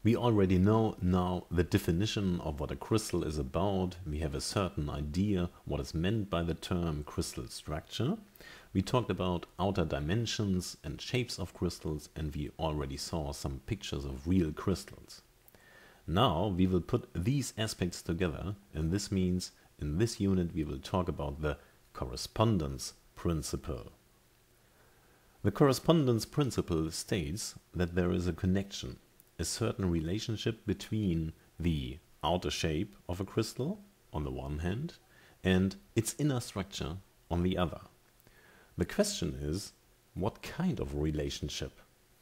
We already know now the definition of what a crystal is about. We have a certain idea what is meant by the term crystal structure. We talked about outer dimensions and shapes of crystals, and we already saw some pictures of real crystals. Now we will put these aspects together, and this means in this unit we will talk about the correspondence principle. The correspondence principle states that there is a connection, a certain relationship between the outer shape of a crystal on the one hand and its inner structure on the other. The question is, what kind of relationship?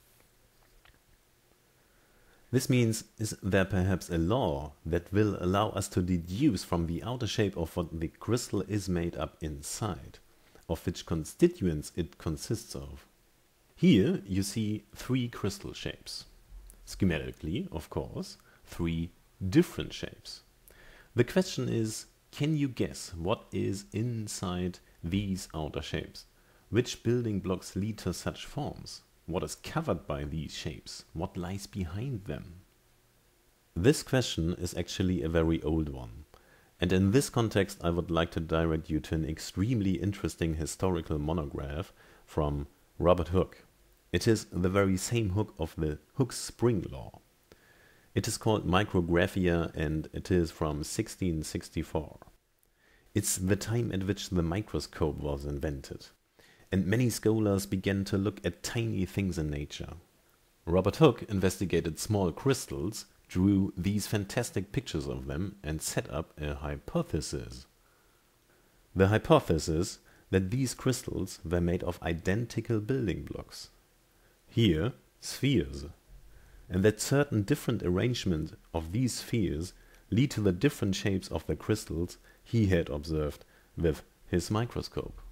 This means, is there perhaps a law that will allow us to deduce from the outer shape of what the crystal is made up inside, of which constituents it consists of? Here you see three crystal shapes. Schematically, of course, three different shapes. The question is, can you guess what is inside these outer shapes? Which building blocks lead to such forms? What is covered by these shapes? What lies behind them? This question is actually a very old one. And in this context, I would like to direct you to an extremely interesting historical monograph from Robert Hooke. It is the very same Hooke of the Hooke's spring law. It is called Micrographia, and it is from 1664. It's the time at which the microscope was invented, and many scholars began to look at tiny things in nature. Robert Hooke investigated small crystals, drew these fantastic pictures of them, and set up a hypothesis. The hypothesis that these crystals were made of identical building blocks. Here, spheres, and that certain different arrangement of these spheres lead to the different shapes of the crystals he had observed with his microscope.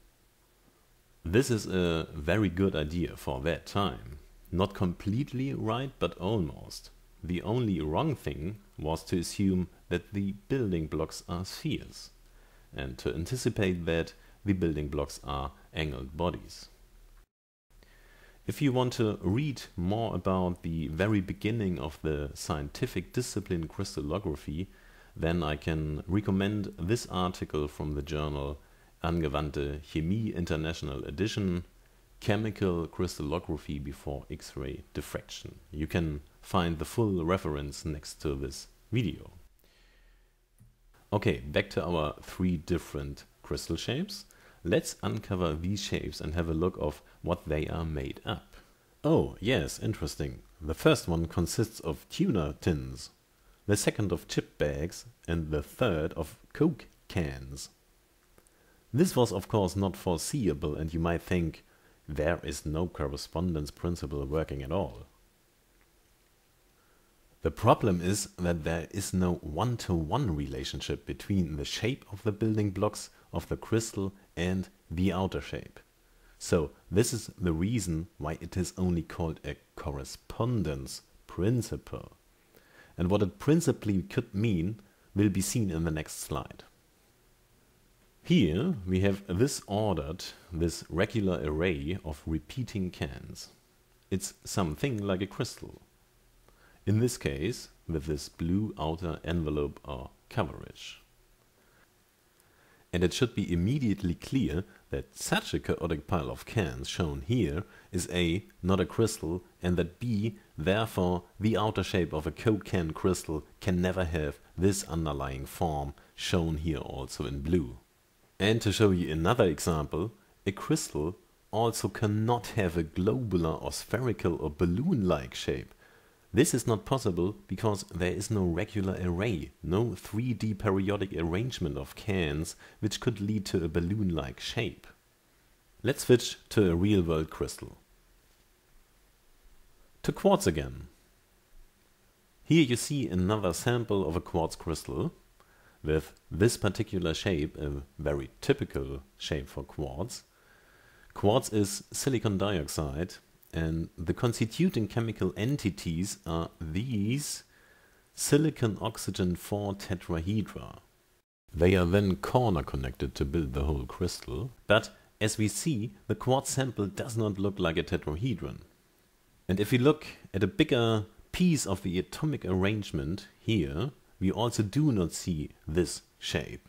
This is a very good idea for that time. Not completely right, but almost. The only wrong thing was to assume that the building blocks are spheres, and to anticipate that the building blocks are angled bodies. If you want to read more about the very beginning of the scientific discipline crystallography, then I can recommend this article from the journal Angewandte Chemie International Edition, Chemical Crystallography Before X-ray Diffraction. You can find the full reference next to this video. Okay, back to our three different crystal shapes. Let's uncover these shapes and have a look of what they are made up. Oh, yes, interesting. The first one consists of tuna tins, the second of chip bags, and the third of Coke cans. This was of course not foreseeable, and you might think, there is no correspondence principle working at all. The problem is that there is no one-to-one relationship between the shape of the building blocks of the crystal and the outer shape. So this is the reason why it is only called a correspondence principle. And what it principally could mean will be seen in the next slide. Here we have this regular array of repeating cans. It's something like a crystal. In this case, with this blue outer envelope or coverage. And it should be immediately clear that such a chaotic pile of cans shown here is A, not a crystal, and that B, therefore, the outer shape of a Coke can crystal can never have this underlying form shown here also in blue. And to show you another example, a crystal also cannot have a globular or spherical or balloon-like shape. This is not possible because there is no regular array, no 3D periodic arrangement of cans which could lead to a balloon-like shape. Let's switch to a real-world crystal. To quartz again. Here you see another sample of a quartz crystal with this particular shape, a very typical shape for quartz. Quartz is silicon dioxide, and the constituting chemical entities are these silicon oxygen 4 tetrahedra. They are then corner connected to build the whole crystal, but as we see, the quartz sample does not look like a tetrahedron. And if we look at a bigger piece of the atomic arrangement here, we also do not see this shape.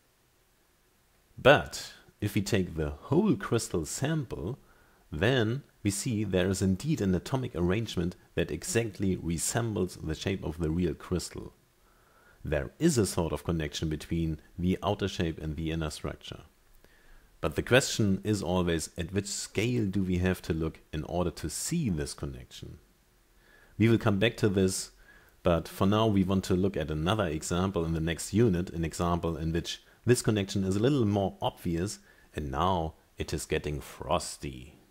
But if we take the whole crystal sample, then we see there is indeed an atomic arrangement that exactly resembles the shape of the real crystal. There is a sort of connection between the outer shape and the inner structure. But the question is always, at which scale do we have to look in order to see this connection? We will come back to this, but for now we want to look at another example in the next unit, an example in which this connection is a little more obvious, and now it is getting frosty.